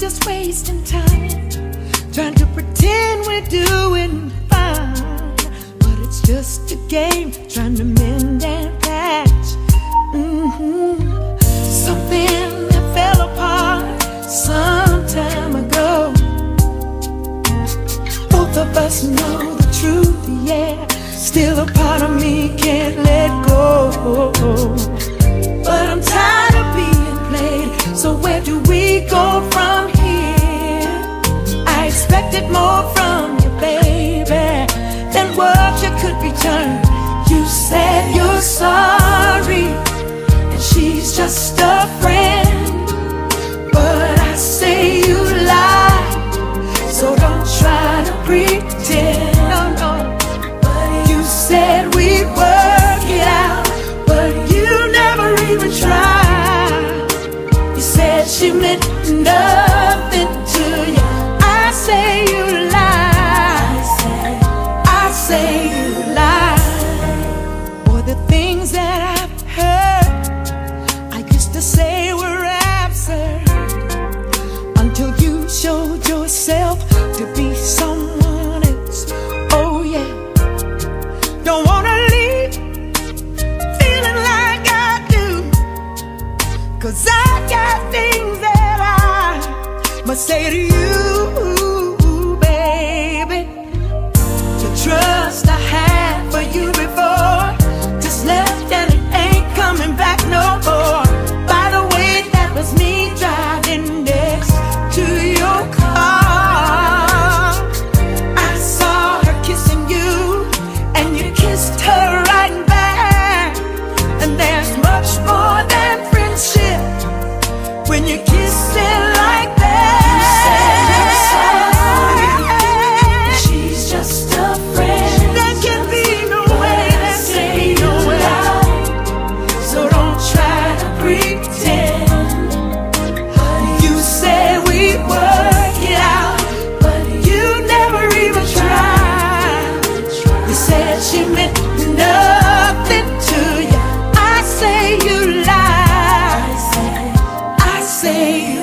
just wasting time, trying to pretend we're doing fine, but it's just a game, trying to mend and patch. Something that fell apart some time ago. Both of us know the truth, yeah. Still a part of me can't let go. But I'm tired of being played, so where do we go from here? I expected more from you, baby, than what you could return. You said you're sorry, and she's just a friend, but I say you lie, so don't try to pretend. No, no. But you said we'd work it out, but you never even tried. You said she meant nothing to you. I say you lie. I say you lie. For the things that I've heard, I used to say were absurd, until you showed yourself to be someone else. Oh yeah. Don't wanna leave feeling like I do, 'cause I got things that I must say to you, baby. The trust I had for you before just left, and it ain't coming back no more. By the way, that was me driving next to your car. I saw her kissing you, and you kissed her right back. And there's much more than friendship when you kiss it like that. You said you're sorry, and she's just a friend. There can be no way, there can be no way. So don't try to pretend. You said we'd work it out, but you never even tried. You said she meant nothing to you. I say you lie. I say